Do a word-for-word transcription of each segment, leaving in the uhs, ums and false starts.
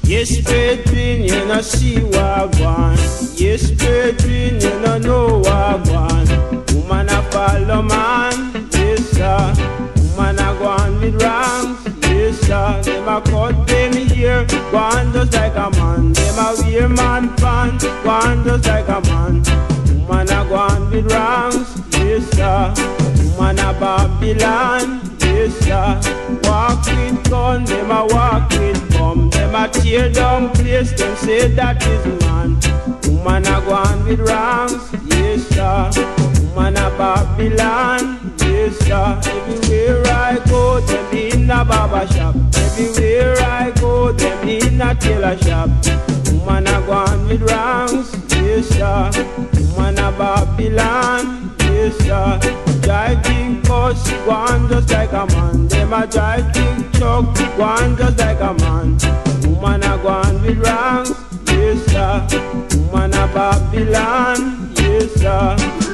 Yes, brethren, you know see what one. Yes, brethren, you know know what one. Woman a follow man, yes sir. Woman a go on with ranks, yes sir. Them a cut them here, go on just like a man. Them a wear man pants, go on just like a man. Woman a go on with ranks, yes sir. Woman a Babylon, yes sir. Walk with gun, them a walk with bomb. Them a tear down place, them say that is man. Woman a go on with ranks, yes sir. Woman a Babylon, yes sir. Everywhere I go, them in a barber shop. Everywhere I go, them in a tailor shop. Woman a go on with ranks, yes sir. Woman a Babylon, yes sir. Drive big bus, go on just like a man. Them a drive big truck, go on just like a man. Woman a go on with ranks, yes sir. Woman a Babylon, yes sir.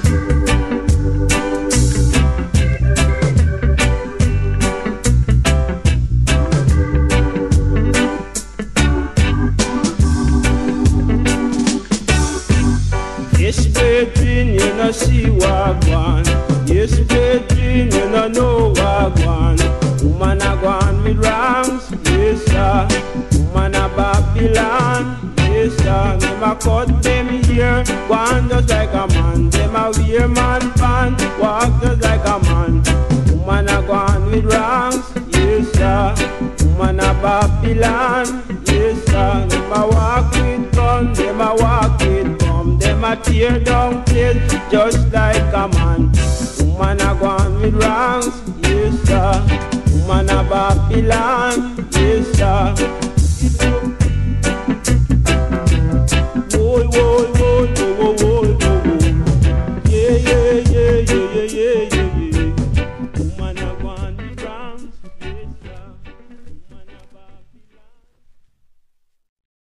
Yes, brethren, you know see what one. Yes, brethren, you know know what one. Woman a go on with ranks, yes sir. Woman a Babylon, yes sir. Them a cut them here, go on just like a man. Them a wear man pants, walk just like a man. Woman a go on with ranks, yes sir. Woman a Babylon, yes sir. Them a walk with gun, them a walk with bomb. Them a tear down place just like a man. Woman a go on with ranks, yes sir. Woman a Babylon, yes sir.